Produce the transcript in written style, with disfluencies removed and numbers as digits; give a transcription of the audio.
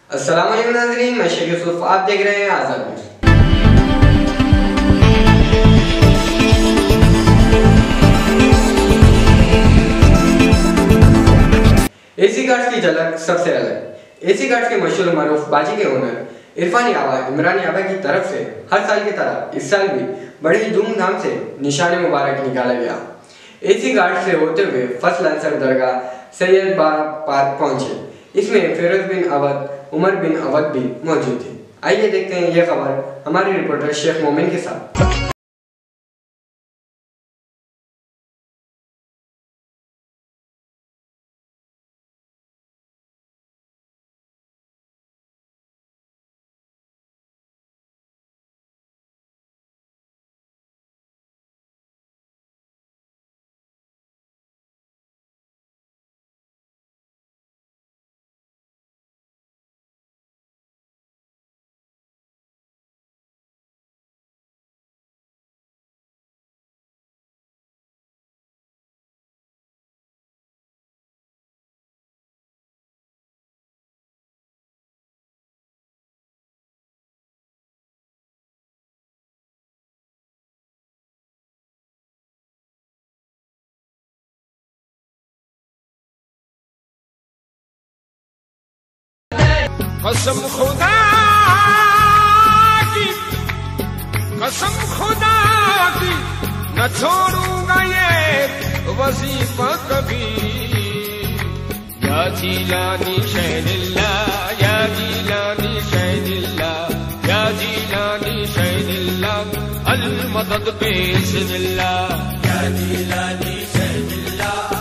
अस्सलाम वालेकुम नाज़रीन, मैं शेख यूसुफ, आप देख रहे हैं आज़ाद न्यूज़। एसी कार्ड्स की झलक सबसे अलग। एसी कार्ड्स के मशहूर मारूफ बाजी के ओनर इरफान यावा इमरान यावा की तरफ से हर साल की तरह इस साल भी बड़ी धूमधाम से निशान मुबारक निकाला गया। एसी कार्ड से होते हुए फर्स्ट लांसर दरगाह सैयद बारा पार्क पहुंचे। इसमें फिरोज बिन अवध, उमर बिन अवध भी मौजूद थे। आइए देखते हैं यह खबर हमारे रिपोर्टर शेख मोमिन के साथ। कसम खुदा की, कसम खुदा की, न छोड़ूंगा ये वजीफा कभी। या जीलानी शैनिल्ला, या जीलानी शैनिल्ला, या जीलानी शैनिल्ला, अल मदद बिस्मिल्लाह। या जीलानी शैनिल्ला।